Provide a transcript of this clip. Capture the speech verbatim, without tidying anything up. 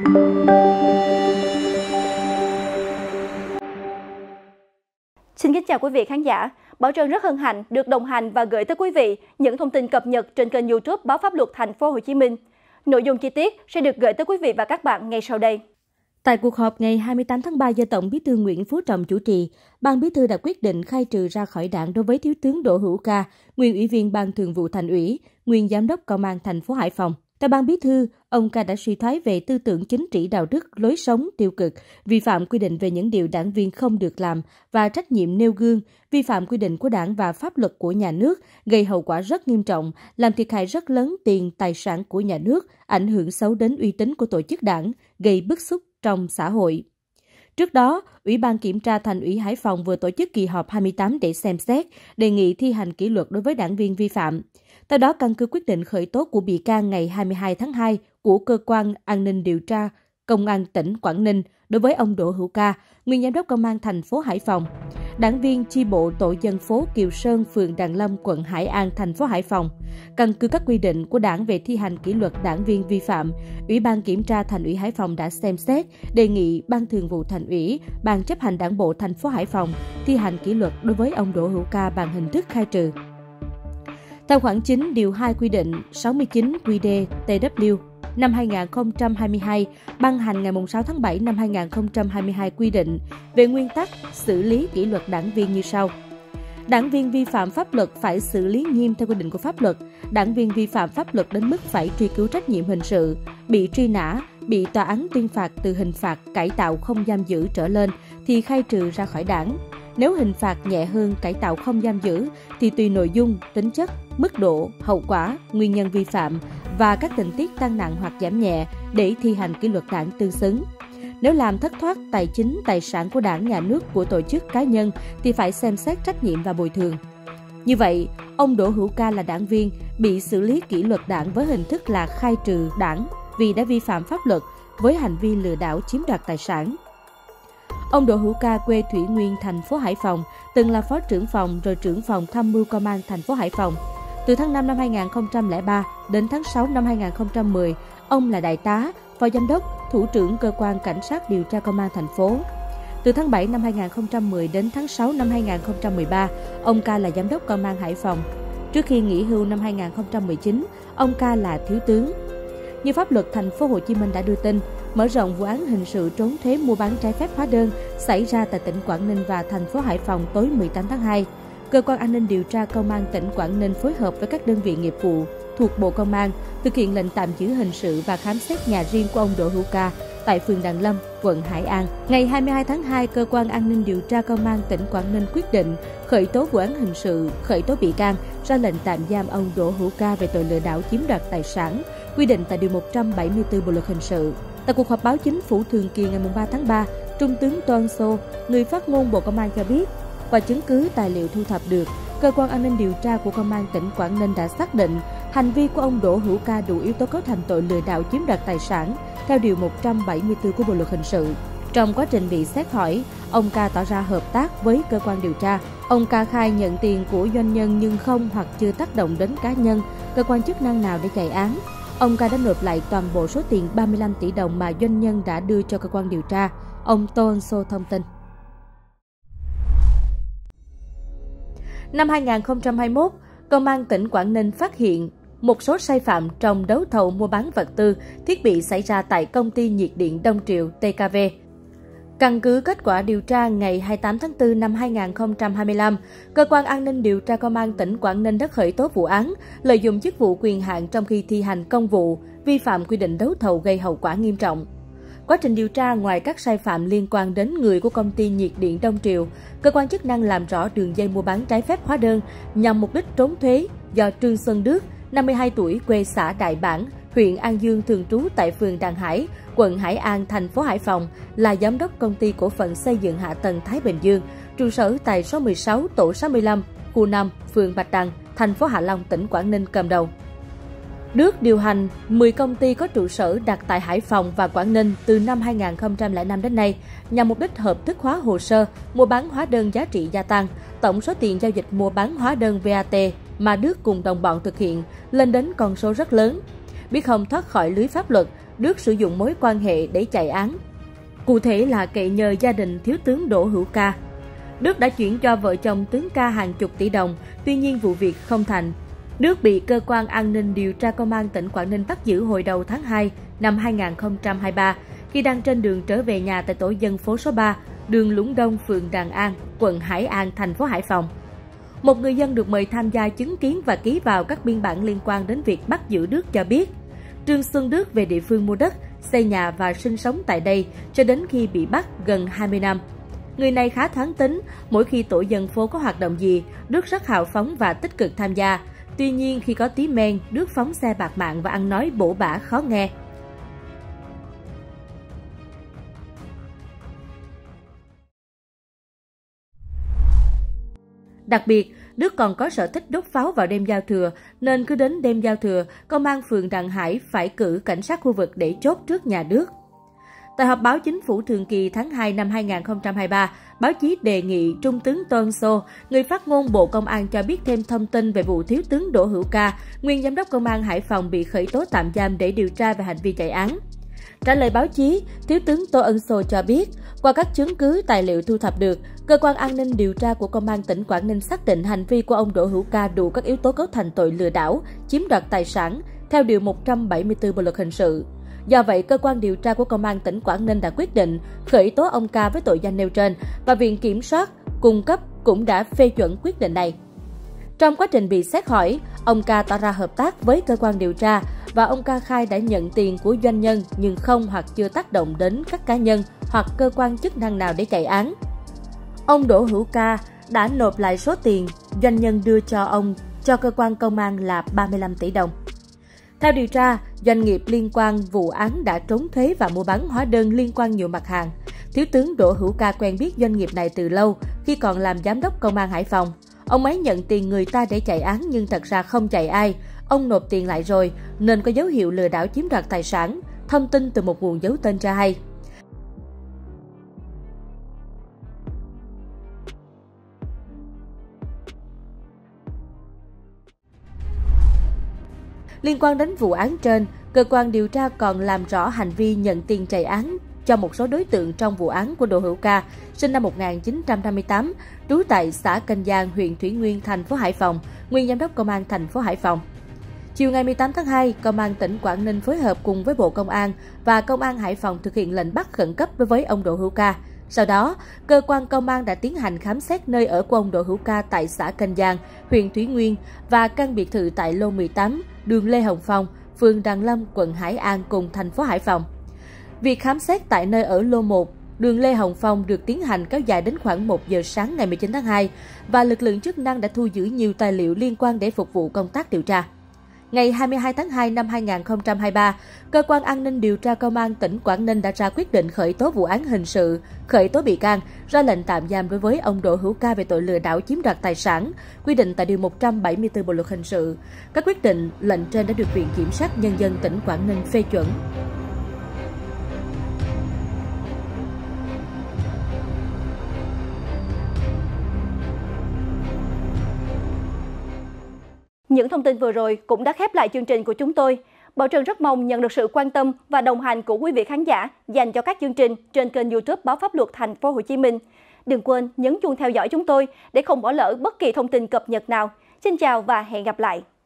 Xin kính chào quý vị khán giả. Bảo Trân rất hân hạnh được đồng hành và gửi tới quý vị những thông tin cập nhật trên kênh YouTube Báo Pháp Luật Thành phố Hồ Chí Minh. Nội dung chi tiết sẽ được gửi tới quý vị và các bạn ngay sau đây. Tại cuộc họp ngày hai mươi tám tháng ba do Tổng Bí thư Nguyễn Phú Trọng chủ trì, Ban Bí thư đã quyết định khai trừ ra khỏi Đảng đối với Thiếu tướng Đỗ Hữu Ca, nguyên Ủy viên Ban Thường vụ Thành ủy, nguyên Giám đốc Công an thành phố Hải Phòng. Theo Ban Bí thư, ông Ca đã suy thoái về tư tưởng chính trị đạo đức, lối sống tiêu cực, vi phạm quy định về những điều đảng viên không được làm và trách nhiệm nêu gương, vi phạm quy định của Đảng và pháp luật của nhà nước, gây hậu quả rất nghiêm trọng, làm thiệt hại rất lớn tiền, tài sản của nhà nước, ảnh hưởng xấu đến uy tín của tổ chức Đảng, gây bức xúc trong xã hội. Trước đó, Ủy ban Kiểm tra Thành ủy Hải Phòng vừa tổ chức kỳ họp hai mươi tám để xem xét, đề nghị thi hành kỷ luật đối với đảng viên vi phạm. Theo đó, căn cứ quyết định khởi tố của bị can ngày hai mươi hai tháng hai của Cơ quan An ninh Điều tra Công an tỉnh Quảng Ninh đối với ông Đỗ Hữu Ca, nguyên Giám đốc Công an thành phố Hải Phòng, đảng viên chi bộ tổ dân phố Kiều Sơn, phường Đằng Lâm, quận Hải An, thành phố Hải Phòng. Căn cứ các quy định của Đảng về thi hành kỷ luật đảng viên vi phạm, Ủy ban Kiểm tra Thành ủy Hải Phòng đã xem xét, đề nghị Ban Thường vụ Thành ủy, Ban chấp hành Đảng bộ thành phố Hải Phòng thi hành kỷ luật đối với ông Đỗ Hữu Ca bằng hình thức khai trừ. Theo khoản chín điều hai quy định sáu mươi chín quy đê T W năm hai nghìn không trăm hai mươi hai ban hành ngày sáu tháng bảy năm hai nghìn không trăm hai mươi hai quy định về nguyên tắc xử lý kỷ luật đảng viên như sau. Đảng viên vi phạm pháp luật phải xử lý nghiêm theo quy định của pháp luật. Đảng viên vi phạm pháp luật đến mức phải truy cứu trách nhiệm hình sự, bị truy nã, bị tòa án tuyên phạt từ hình phạt cải tạo không giam giữ trở lên thì khai trừ ra khỏi Đảng. Nếu hình phạt nhẹ hơn cải tạo không giam giữ thì tùy nội dung, tính chất, mức độ, hậu quả, nguyên nhân vi phạm và các tình tiết tăng nặng hoặc giảm nhẹ để thi hành kỷ luật đảng tương xứng. Nếu làm thất thoát tài chính, tài sản của Đảng, nhà nước, của tổ chức cá nhân thì phải xem xét trách nhiệm và bồi thường. Như vậy, ông Đỗ Hữu Ca là đảng viên bị xử lý kỷ luật đảng với hình thức là khai trừ Đảng vì đã vi phạm pháp luật với hành vi lừa đảo chiếm đoạt tài sản. Ông Đỗ Hữu Ca quê Thủy Nguyên, thành phố Hải Phòng, từng là phó trưởng phòng rồi trưởng phòng tham mưu Công an thành phố Hải Phòng. Từ tháng năm năm hai nghìn không trăm lẻ ba đến tháng sáu năm hai nghìn không trăm mười, ông là đại tá, phó giám đốc, thủ trưởng cơ quan cảnh sát điều tra Công an thành phố. Từ tháng bảy năm hai nghìn không trăm mười đến tháng sáu năm hai nghìn không trăm mười ba, ông Ca là giám đốc Công an Hải Phòng. Trước khi nghỉ hưu năm hai nghìn không trăm mười chín, ông Ca là thiếu tướng. Như pháp luật Thành phố Hồ Chí Minh đã đưa tin, mở rộng vụ án hình sự trốn thuế mua bán trái phép hóa đơn xảy ra tại tỉnh Quảng Ninh và thành phố Hải Phòng tối mười tám tháng hai. Cơ quan An ninh Điều tra Công an tỉnh Quảng Ninh phối hợp với các đơn vị nghiệp vụ thuộc Bộ Công an thực hiện lệnh tạm giữ hình sự và khám xét nhà riêng của ông Đỗ Hữu Ca tại phường Đằng Lâm, quận Hải An. Ngày hai mươi hai tháng hai, Cơ quan An ninh Điều tra Công an tỉnh Quảng Ninh quyết định khởi tố vụ án hình sự, khởi tố bị can, ra lệnh tạm giam ông Đỗ Hữu Ca về tội lừa đảo chiếm đoạt tài sản, quy định tại điều một trăm bảy mươi tư Bộ luật hình sự. Tại cuộc họp báo chính phủ thường kỳ ngày ba tháng ba, Trung tướng Toan So, người phát ngôn Bộ Công an cho biết, qua chứng cứ tài liệu thu thập được, Cơ quan An ninh Điều tra của Công an tỉnh Quảng Ninh đã xác định hành vi của ông Đỗ Hữu Ca đủ yếu tố cấu thành tội lừa đảo chiếm đoạt tài sản theo điều một trăm bảy mươi tư của Bộ luật hình sự. Trong quá trình bị xét hỏi, ông Ca tỏ ra hợp tác với cơ quan điều tra. Ông Ca khai nhận tiền của doanh nhân nhưng không hoặc chưa tác động đến cá nhân, cơ quan chức năng nào để chạy án. Ông Ca đã nộp lại toàn bộ số tiền ba mươi lăm tỷ đồng mà doanh nhân đã đưa cho cơ quan điều tra. Ông Toan So thông tin. Năm hai nghìn không trăm hai mươi mốt, Công an tỉnh Quảng Ninh phát hiện một số sai phạm trong đấu thầu mua bán vật tư, thiết bị xảy ra tại công ty nhiệt điện Đông Triều T K V. Căn cứ kết quả điều tra ngày hai mươi tám tháng tư năm hai nghìn không trăm hai mươi lăm, Cơ quan An ninh Điều tra Công an tỉnh Quảng Ninh đã khởi tố vụ án lợi dụng chức vụ quyền hạn trong khi thi hành công vụ, vi phạm quy định đấu thầu gây hậu quả nghiêm trọng. Quá trình điều tra, ngoài các sai phạm liên quan đến người của công ty nhiệt điện Đông Triều, cơ quan chức năng làm rõ đường dây mua bán trái phép hóa đơn nhằm mục đích trốn thuế do Trương Xuân Đức, năm mươi hai tuổi, quê xã Đại Bản, huyện An Dương, thường trú tại phường Đằng Hải, quận Hải An, thành phố Hải Phòng, là giám đốc công ty cổ phần xây dựng hạ tầng Thái Bình Dương, trụ sở tại số mười sáu tổ sáu mươi lăm, khu năm, phường Bạch Đằng, thành phố Hạ Long, tỉnh Quảng Ninh cầm đầu. Đức điều hành mười công ty có trụ sở đặt tại Hải Phòng và Quảng Ninh từ năm hai nghìn không trăm lẻ năm đến nay, nhằm mục đích hợp thức hóa hồ sơ mua bán hóa đơn giá trị gia tăng. Tổng số tiền giao dịch mua bán hóa đơn V A T mà Đức cùng đồng bọn thực hiện lên đến con số rất lớn. Biết không thoát khỏi lưới pháp luật, Đức sử dụng mối quan hệ để chạy án. Cụ thể là cậy nhờ gia đình thiếu tướng Đỗ Hữu Ca. Đức đã chuyển cho vợ chồng tướng Ca hàng chục tỷ đồng, tuy nhiên vụ việc không thành. Đức bị cơ quan an ninh điều tra công an tỉnh Quảng Ninh bắt giữ hồi đầu tháng hai năm hai nghìn không trăm hai mươi ba khi đang trên đường trở về nhà tại tổ dân phố số ba, đường Lũng Đông, phường Đàn An, quận Hải An, thành phố Hải Phòng. Một người dân được mời tham gia chứng kiến và ký vào các biên bản liên quan đến việc bắt giữ Đức cho biết, Trương Xuân Đức về địa phương mua đất, xây nhà và sinh sống tại đây cho đến khi bị bắt gần hai mươi năm. Người này khá thoáng tính, mỗi khi tổ dân phố có hoạt động gì, Đức rất hào phóng và tích cực tham gia. Tuy nhiên khi có tí men, Đức phóng xe bạt mạng và ăn nói bổ bả khó nghe. Đặc biệt, Đức còn có sở thích đốt pháo vào đêm giao thừa, nên cứ đến đêm giao thừa, công an phường Đặng Hải phải cử cảnh sát khu vực để chốt trước nhà Đức. Tại họp báo chính phủ thường kỳ tháng hai năm hai nghìn không trăm hai mươi ba, báo chí đề nghị Trung tướng Tô Ân Sô, người phát ngôn Bộ Công an cho biết thêm thông tin về vụ thiếu tướng Đỗ Hữu Ca, nguyên giám đốc công an Hải Phòng bị khởi tố tạm giam để điều tra về hành vi chạy án. Trả lời báo chí, Thiếu tướng Tô Ân Sô cho biết, qua các chứng cứ tài liệu thu thập được, cơ quan an ninh điều tra của Công an tỉnh Quảng Ninh xác định hành vi của ông Đỗ Hữu Ca đủ các yếu tố cấu thành tội lừa đảo, chiếm đoạt tài sản theo điều một trăm bảy mươi tư Bộ luật hình sự. Do vậy, cơ quan điều tra của Công an tỉnh Quảng Ninh đã quyết định khởi tố ông Ca với tội danh nêu trên và Viện Kiểm soát cung cấp cũng đã phê chuẩn quyết định này. Trong quá trình bị xét hỏi, ông Ca tỏ ra hợp tác với cơ quan điều tra và ông Ca khai đã nhận tiền của doanh nhân nhưng không hoặc chưa tác động đến các cá nhân hoặc cơ quan chức năng nào để chạy án. Ông Đỗ Hữu Ca đã nộp lại số tiền doanh nhân đưa cho ông cho cơ quan công an là ba mươi lăm tỷ đồng. Theo điều tra, doanh nghiệp liên quan vụ án đã trốn thuế và mua bán hóa đơn liên quan nhiều mặt hàng. Thiếu tướng Đỗ Hữu Ca quen biết doanh nghiệp này từ lâu khi còn làm giám đốc công an Hải Phòng. Ông ấy nhận tiền người ta để chạy án nhưng thật ra không chạy ai. Ông nộp tiền lại rồi nên có dấu hiệu lừa đảo chiếm đoạt tài sản. Thông tin từ một nguồn giấu tên cho hay. Liên quan đến vụ án trên, cơ quan điều tra còn làm rõ hành vi nhận tiền chạy án cho một số đối tượng trong vụ án của Đỗ Hữu Ca, sinh năm một nghìn chín trăm năm mươi tám, trú tại xã Kênh Giang, huyện Thủy Nguyên, thành phố Hải Phòng, nguyên giám đốc công an thành phố Hải Phòng. Chiều ngày mười tám tháng hai, Công an tỉnh Quảng Ninh phối hợp cùng với Bộ Công an và Công an Hải Phòng thực hiện lệnh bắt khẩn cấp đối với ông Đỗ Hữu Ca. Sau đó, cơ quan công an đã tiến hành khám xét nơi ở của ông Đỗ Hữu Ca tại xã Kênh Giang, huyện Thủy Nguyên và căn biệt thự tại lô mười tám, đường Lê Hồng Phong, phường Đằng Lâm, quận Hải An cùng thành phố Hải Phòng. Việc khám xét tại nơi ở lô một, đường Lê Hồng Phong được tiến hành kéo dài đến khoảng một giờ sáng ngày mười chín tháng hai và lực lượng chức năng đã thu giữ nhiều tài liệu liên quan để phục vụ công tác điều tra. Ngày hai mươi hai tháng hai năm hai nghìn không trăm hai mươi ba, Cơ quan An ninh điều tra Công an tỉnh Quảng Ninh đã ra quyết định khởi tố vụ án hình sự, khởi tố bị can, ra lệnh tạm giam đối với ông Đỗ Hữu Ca về tội lừa đảo chiếm đoạt tài sản, quy định tại điều một trăm bảy mươi tư Bộ luật hình sự. Các quyết định, lệnh trên đã được Viện Kiểm sát Nhân dân tỉnh Quảng Ninh phê chuẩn. Những thông tin vừa rồi cũng đã khép lại chương trình của chúng tôi. Bảo Trân rất mong nhận được sự quan tâm và đồng hành của quý vị khán giả dành cho các chương trình trên kênh YouTube Báo Pháp Luật Thành phố Hồ Chí Minh. Đừng quên nhấn chuông theo dõi chúng tôi để không bỏ lỡ bất kỳ thông tin cập nhật nào. Xin chào và hẹn gặp lại.